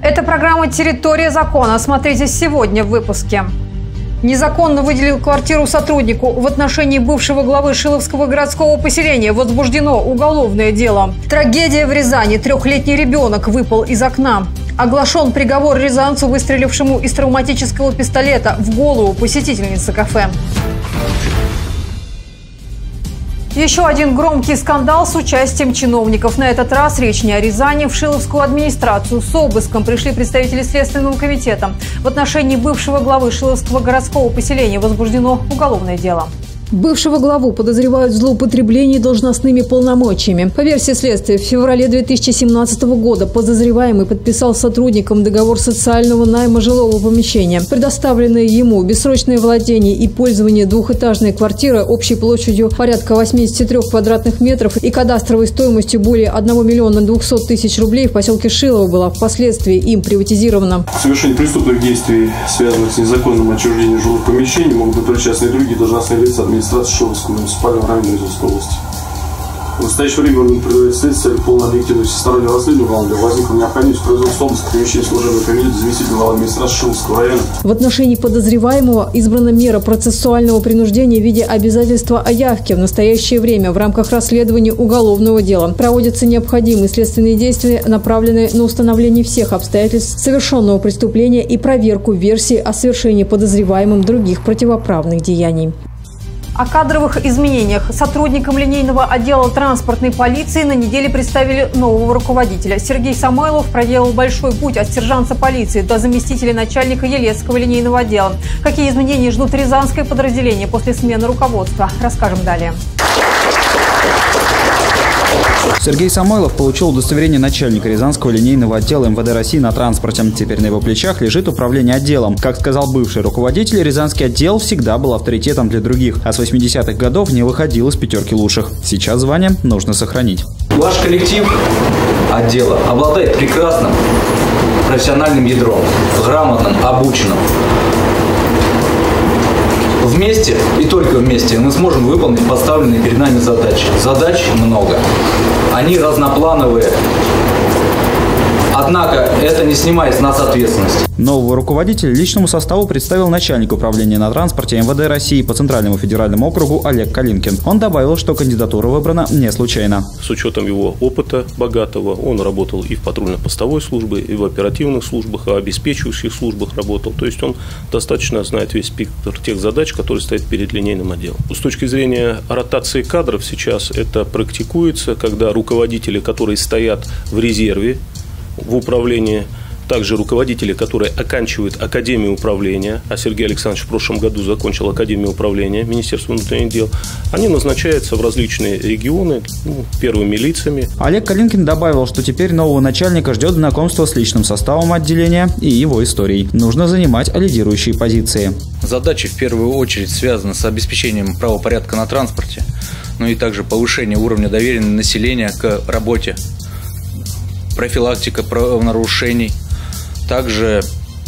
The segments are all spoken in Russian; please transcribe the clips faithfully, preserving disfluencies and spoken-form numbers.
Это программа «Территория закона». Смотрите сегодня в выпуске. Незаконно выделил квартиру сотруднику. В отношении бывшего главы Шиловского городского поселения возбуждено уголовное дело. Трагедия в Рязани. Трехлетний ребенок выпал из окна. Оглашен приговор рязанцу, выстрелившему из травматического пистолета в голову посетительницы кафе. Еще один громкий скандал с участием чиновников. На этот раз речь не о Рязани. В Шиловскую администрацию с обыском пришли представители Следственного комитета. В отношении бывшего главы Шиловского городского поселения возбуждено уголовное дело. Бывшего главу подозревают в злоупотреблении должностными полномочиями. По версии следствия, в феврале две тысячи семнадцатого года подозреваемый подписал с сотрудником договор социального найма жилого помещения. Предоставленное ему бессрочное владение и пользование двухэтажной квартиры общей площадью порядка восьмидесяти трёх квадратных метров и кадастровой стоимостью более одного миллиона двухсот тысяч рублей в поселке Шилово была впоследствии им приватизирована. В совершении преступных действий, связанных с незаконным отчуждением жилых помещений, могут быть причастны и другие должностные лица администрации Шиловского муниципального района Рязанской области. В настоящее время орган проводит следствие полной объективности всестороннего расследования. Возникла необходимость производства обыска помещения служебного кабинета заместителя главы администрации Шиловского района. В отношении подозреваемого избрана мера процессуального принуждения в виде обязательства о явке. В настоящее время в рамках расследования уголовного дела проводятся необходимые следственные действия, направленные на установление всех обстоятельств совершенного преступления и проверку версии о совершении подозреваемым других противоправных деяний. О кадровых изменениях. Сотрудникам линейного отдела транспортной полиции на неделе представили нового руководителя. Сергей Самойлов проделал большой путь от сержанта полиции до заместителя начальника Елецкого линейного отдела. Какие изменения ждут рязанское подразделение после смены руководства? Расскажем далее. Сергей Самойлов получил удостоверение начальника Рязанского линейного отдела эм вэ дэ России на транспорте. Теперь на его плечах лежит управление отделом. Как сказал бывший руководитель, Рязанский отдел всегда был авторитетом для других, а с восьмидесятых годов не выходил из пятерки лучших. Сейчас звание нужно сохранить. Ваш коллектив отдела обладает прекрасным профессиональным ядром, грамотным, обученным. Вместе и только вместе мы сможем выполнить поставленные перед нами задачи. Задач много. Они разноплановые. Однако это не снимает с нас ответственность. Нового руководителя личному составу представил начальник управления на транспорте эм вэ дэ России по Центральному федеральному округу Олег Калинкин. Он добавил, что кандидатура выбрана не случайно. С учетом его опыта богатого, он работал и в патрульно-постовой службе, и в оперативных службах, и в обеспечивающих службах работал. То есть он достаточно знает весь спектр тех задач, которые стоят перед линейным отделом. С точки зрения ротации кадров сейчас это практикуется, когда руководители, которые стоят в резерве, в управлении, также руководители, которые оканчивают Академию управления, а Сергей Александрович в прошлом году закончил Академию управления Министерства внутренних дел, они назначаются в различные регионы, ну, первыми лицами. Олег Калинкин добавил, что теперь нового начальника ждет знакомство с личным составом отделения и его историей. Нужно занимать лидирующие позиции. Задачи в первую очередь связаны с обеспечением правопорядка на транспорте, ну и также повышение уровня доверия населения к работе, профилактика правонарушений, также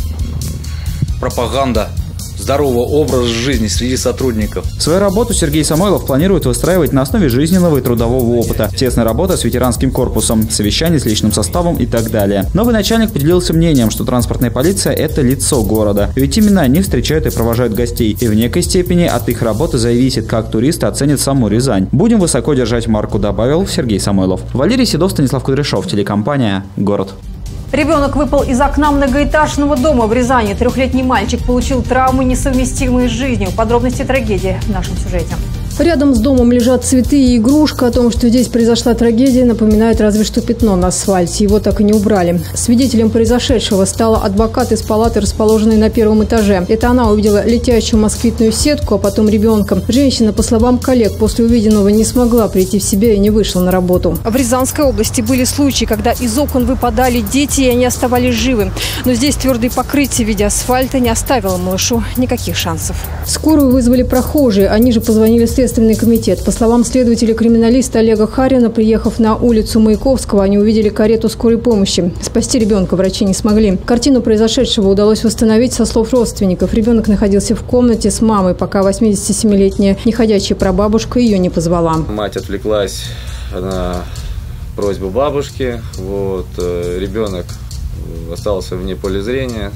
пропаганда здорового образа жизни среди сотрудников. Свою работу Сергей Самойлов планирует выстраивать на основе жизненного и трудового опыта, тесная работа с ветеранским корпусом, совещания с личным составом и так далее. Новый начальник поделился мнением, что транспортная полиция – это лицо города. Ведь именно они встречают и провожают гостей. И в некой степени от их работы зависит, как туристы оценят саму Рязань. Будем высоко держать марку, добавил Сергей Самойлов. Валерий Седов, Станислав Кудряшов, телекомпания «Город». Ребенок выпал из окна многоэтажного дома в Рязани. Трехлетний мальчик получил травмы, несовместимые с жизнью. Подробности трагедии в нашем сюжете. Рядом с домом лежат цветы и игрушка. О том, что здесь произошла трагедия, напоминает разве что пятно на асфальте. Его так и не убрали. Свидетелем произошедшего стала адвокат из палаты, расположенной на первом этаже. Это она увидела летящую москвитную сетку, а потом ребенка. Женщина, по словам коллег, после увиденного не смогла прийти в себя и не вышла на работу. В Рязанской области были случаи, когда из окон выпадали дети, и они оставались живы. Но здесь твердое покрытие в виде асфальта не оставило малышу никаких шансов. Скорую вызвали прохожие. Они же позвонили следствию. Следственный комитет. По словам следователя-криминалиста Олега Харина, приехав на улицу Маяковского, они увидели карету скорой помощи. Спасти ребенка врачи не смогли. Картину произошедшего удалось восстановить со слов родственников. Ребенок находился в комнате с мамой, пока восьмидесятисемилетняя неходячая прабабушка ее не позвала. Мать отвлеклась на просьбу бабушки. Вот, ребенок остался вне поля зрения.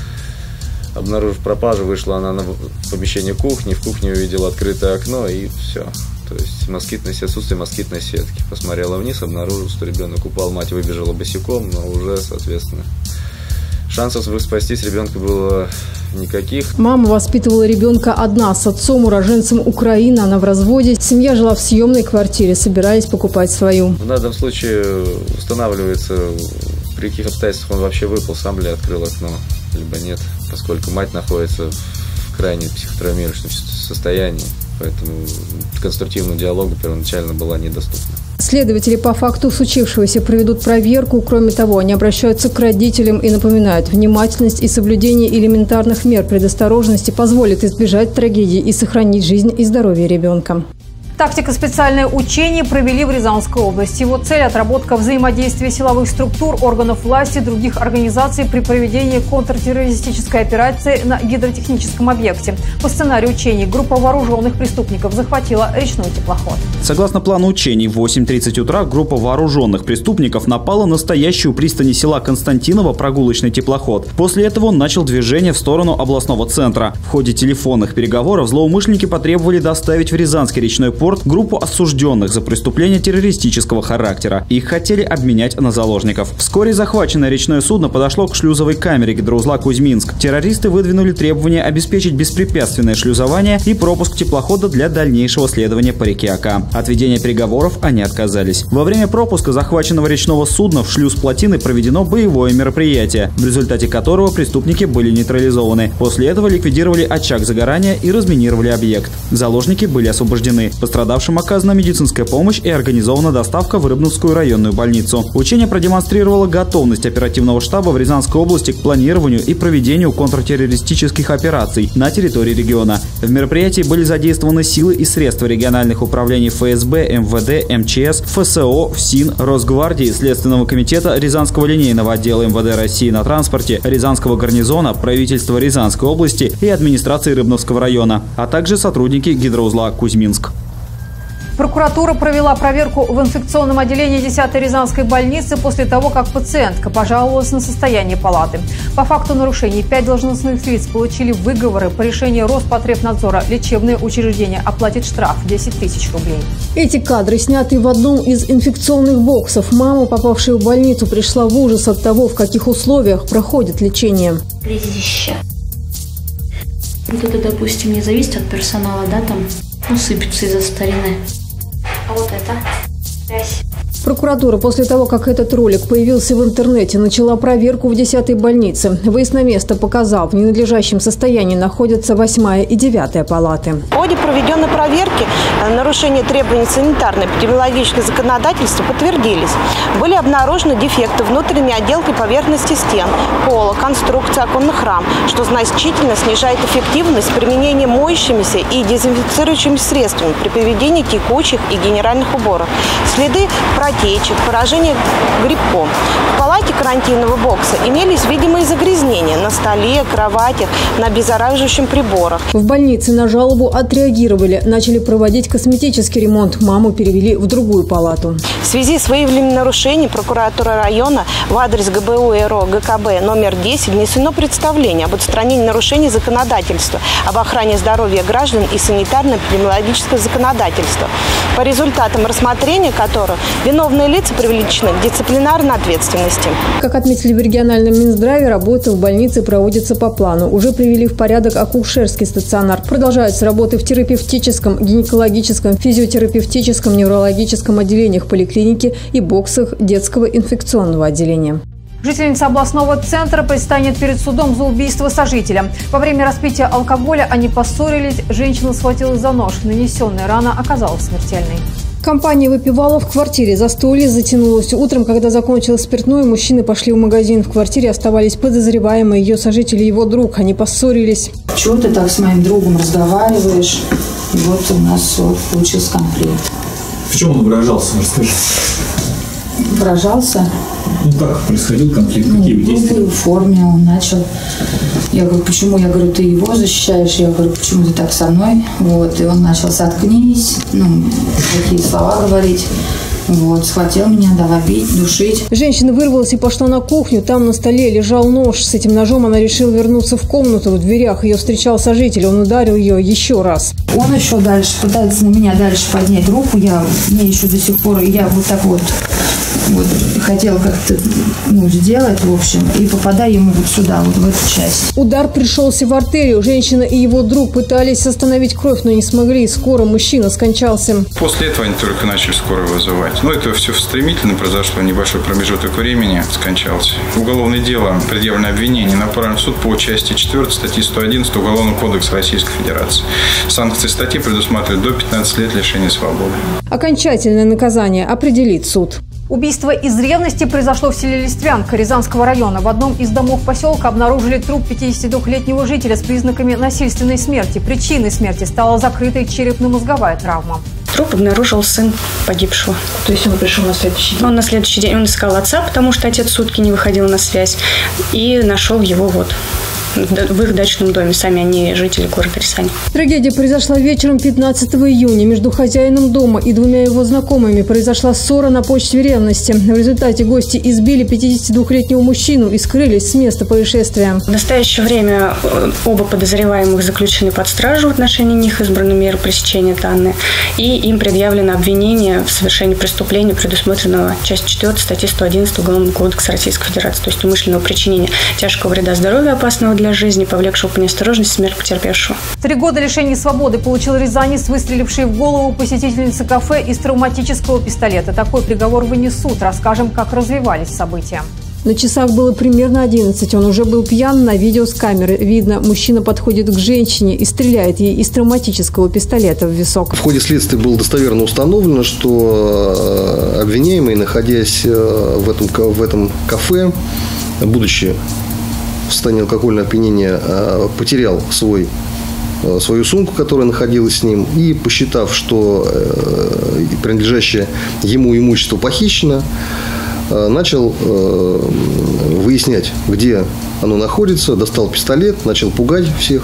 Обнаружив пропажу, вышла она на помещение кухни, в кухне увидела открытое окно и все. То есть москитной, отсутствие москитной сетки. Посмотрела вниз, обнаружила, что ребенок упал, мать выбежала босиком, но уже, соответственно, шансов спастись ребенка было никаких. Мама воспитывала ребенка одна с отцом, уроженцем Украины. Она в разводе. Семья жила в съемной квартире, собирались покупать свою. В данном случае устанавливается, при каких обстоятельствах он вообще выпал, сам ли открыл окно, либо нет, поскольку мать находится в крайне психотравмирующем состоянии, поэтому конструктивному диалогу первоначально была недоступна. Следователи по факту случившегося проведут проверку. Кроме того, они обращаются к родителям и напоминают, внимательность и соблюдение элементарных мер предосторожности позволит избежать трагедии и сохранить жизнь и здоровье ребенка. Тактика специальное учение провели в Рязанской области. Его цель – отработка взаимодействия силовых структур, органов власти и других организаций при проведении контртеррористической операции на гидротехническом объекте. По сценарию учений группа вооруженных преступников захватила речной теплоход. Согласно плану учений, в восемь тридцать утра группа вооруженных преступников напала на стоящий у пристани села Константиново прогулочный теплоход. После этого он начал движение в сторону областного центра. В ходе телефонных переговоров злоумышленники потребовали доставить в Рязанский речной порт группу осужденных за преступления террористического характера. Их хотели обменять на заложников. Вскоре захваченное речное судно подошло к шлюзовой камере гидроузла «Кузьминск». Террористы выдвинули требование обеспечить беспрепятственное шлюзование и пропуск теплохода для дальнейшего следования по реке Ока. От ведения переговоров они отказались. Во время пропуска захваченного речного судна в шлюз плотины проведено боевое мероприятие, в результате которого преступники были нейтрализованы. После этого ликвидировали очаг загорания и разминировали объект. Заложники были освобождены. Пострадавшим оказана медицинская помощь и организована доставка в Рыбновскую районную больницу. Учение продемонстрировало готовность оперативного штаба в Рязанской области к планированию и проведению контртеррористических операций на территории региона. В мероприятии были задействованы силы и средства региональных управлений эф эс бэ, эм вэ дэ, эм че эс, эф эс о, ФСИН, Росгвардии, Следственного комитета Рязанского линейного отдела эм вэ дэ России на транспорте, Рязанского гарнизона, правительства Рязанской области и администрации Рыбновского района, а также сотрудники гидроузла «Кузьминск». Прокуратура провела проверку в инфекционном отделении десятой Рязанской больницы после того, как пациентка пожаловалась на состояние палаты. По факту нарушений пять должностных лиц получили выговоры. По решению Роспотребнадзора лечебное учреждение оплатит штраф десять тысяч рублей. Эти кадры сняты в одном из инфекционных боксов. Мама, попавшая в больницу, пришла в ужас от того, в каких условиях проходит лечение. Резище. Вот это, допустим, не зависит от персонала, да, там усыпется из-за старины. А вот это грязь. Прокуратура после того, как этот ролик появился в интернете, начала проверку в десятой больнице. Выезд на место показал, в ненадлежащем состоянии находятся восьмая и девятая палаты. В ходе проведенной проверки нарушения требований санитарно-эпидемиологического законодательства подтвердились. Были обнаружены дефекты внутренней отделки поверхности стен, пола, конструкции оконных рам, что значительно снижает эффективность применения моющимися и дезинфицирующими средствами при проведении текучих и генеральных уборов. Следы протечек, поражение грибком. В палате карантинного бокса имелись видимые загрязнения на столе, кроватях, на обеззараживающих приборах. В больнице на жалобу отреагировали, начали проводить косметический ремонт. Маму перевели в другую палату. В связи с выявленными нарушениями прокуратура района в адрес гэ бэ у эр о гэ ка бэ номер десять внесено представление об отстранении нарушений законодательства, об охране здоровья граждан и санитарно-эпидемиологического законодательства, по результатам рассмотрения которого виновные лица привлечены к дисциплинарной ответственности. Как отметили в региональном Минздраве, работа в больнице проводится по плану. Уже привели в порядок акушерский стационар. Продолжаются работы в терапевтическом, гинекологическом, физиотерапевтическом, неврологическом отделениях поликлиники и боксах детского инфекционного отделения. Жительница областного центра предстанет перед судом за убийство сожителя. Во время распития алкоголя они поссорились, женщина схватилась за нож. Нанесенная рана оказалась смертельной. Компания выпивала в квартире. Застолье затянулось. Утром, когда закончилось спиртное, мужчины пошли в магазин. В квартире оставались подозреваемые, ее сожитель и его друг. Они поссорились. Чего ты так с моим другом разговариваешь? И вот у нас вот получился конфликт. В чем он выражался? Расскажи. Выражался? Ну, как происходил конфликт? Ну, какие действия? В форме он начал. Я говорю, почему? Я говорю, ты его защищаешь. Я говорю, почему ты так со мной? Вот. И он начал: соткнись, ну, такие слова говорить. Вот, схватил меня, дала бить, душить. Женщина вырвалась и пошла на кухню. Там на столе лежал нож. С этим ножом она решила вернуться в комнату. В дверях ее встречал сожитель. Он ударил ее еще раз. Он еще дальше пытается на меня дальше поднять руку. Я мне еще до сих пор, я вот так вот, вот хотела как-то ну, сделать, в общем, и попадаю ему вот сюда, вот в эту часть. Удар пришелся в артерию. Женщина и его друг пытались остановить кровь, но не смогли. Скоро мужчина скончался. После этого они только начали скорую вызывать. Но это все стремительно произошло, небольшой промежуток времени скончался. Уголовное дело, предъявленное обвинение, направлено в суд по части четвёртой статьи сто одиннадцать Уголовного кодекса Российской Федерации. Санкции статьи предусматривают до пятнадцати лет лишения свободы. Окончательное наказание определит суд. Убийство из ревности произошло в селе Листвянка Рязанского района. В одном из домов поселка обнаружили труп пятидесятидвухлетнего жителя с признаками насильственной смерти. Причиной смерти стала закрытая черепно-мозговая травма. Труп обнаружил сын погибшего. То есть он пришел на следующий день? Он на следующий день он искал отца, потому что отец сутки не выходил на связь. И нашел его вот в их дачном доме. Сами они жители города Рязани. Трагедия произошла вечером пятнадцатого июня. Между хозяином дома и двумя его знакомыми произошла ссора на почве ревности. В результате гости избили пятидесятидвухлетнего мужчину и скрылись с места происшествия. В настоящее время оба подозреваемых заключены под стражу. В отношении них избраны меры пресечения данные. И им предъявлено обвинение в совершении преступления, предусмотренного частью четвёртой статьи сто одиннадцать Уголовного кодекса Российской Федерации. То есть умышленного причинения тяжкого вреда здоровью, опасного для жизни, повлекшего по неосторожности смерть потерпевшего. Три года лишения свободы получил рязанец, выстреливший в голову посетительницы кафе из травматического пистолета. Такой приговор вынесут. Расскажем, как развивались события. На часах было примерно одиннадцать. Он уже был пьян. На видео с камеры видно, мужчина подходит к женщине и стреляет ей из травматического пистолета в висок. В ходе следствия было достоверно установлено, что обвиняемый, находясь в этом, в этом кафе, будучи в состоянии алкогольного опьянения, потерял свой, свою сумку, которая находилась с ним, и, посчитав, что принадлежащее ему имущество похищено, начал выяснять, где оно находится, достал пистолет, начал пугать всех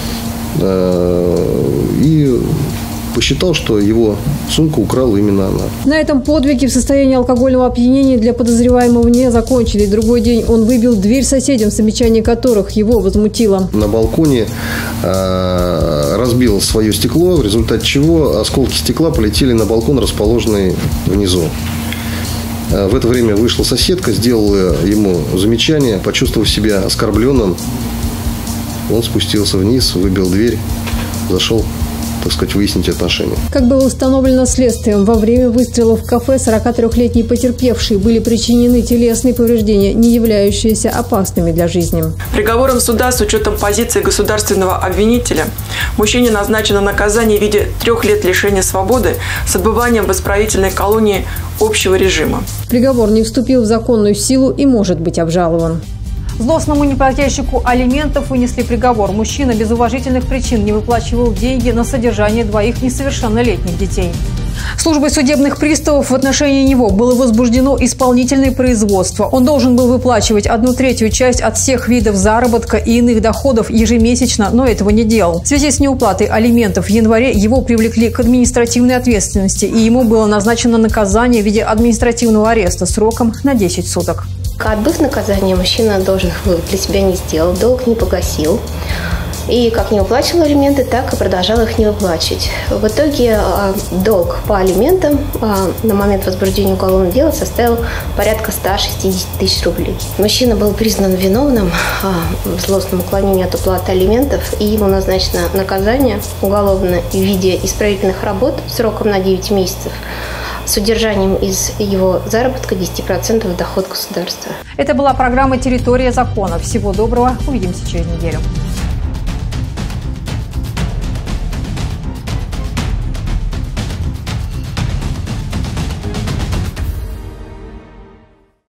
и посчитал, что его сумку украла именно она. На этом подвиги в состоянии алкогольного опьянения для подозреваемого не закончились. Другой день он выбил дверь соседям, замечание которых его возмутило. На балконе э, разбил свое стекло, в результате чего осколки стекла полетели на балкон, расположенный внизу. В это время вышла соседка, сделала ему замечание, почувствовав себя оскорбленным, он спустился вниз, выбил дверь, зашел, так сказать, выяснить отношения. Как было установлено следствием, во время выстрела в кафе сорокатрёхлетней потерпевшей были причинены телесные повреждения, не являющиеся опасными для жизни. Приговором суда с учетом позиции государственного обвинителя мужчине назначено наказание в виде трех лет лишения свободы с отбыванием в исправительной колонии общего режима. Приговор не вступил в законную силу и может быть обжалован. Злостному неплательщику алиментов вынесли приговор. Мужчина без уважительных причин не выплачивал деньги на содержание двоих несовершеннолетних детей. Службой судебных приставов в отношении него было возбуждено исполнительное производство. Он должен был выплачивать одну третью часть от всех видов заработка и иных доходов ежемесячно, но этого не делал. В связи с неуплатой алиментов в январе его привлекли к административной ответственности, и ему было назначено наказание в виде административного ареста сроком на десять суток. Отбыв наказание, мужчина должных вывод для себя не сделал, долг не погасил. И как не выплачивал алименты, так и продолжал их не выплачивать. В итоге долг по алиментам на момент возбуждения уголовного дела составил порядка ста шестидесяти тысяч рублей. Мужчина был признан виновным в злостном уклонении от уплаты алиментов, и ему назначено наказание уголовное в виде исправительных работ сроком на девять месяцев. С удержанием из его заработка десять процентов в доход государства. Это была программа «Территория закона». Всего доброго. Увидимся через неделю.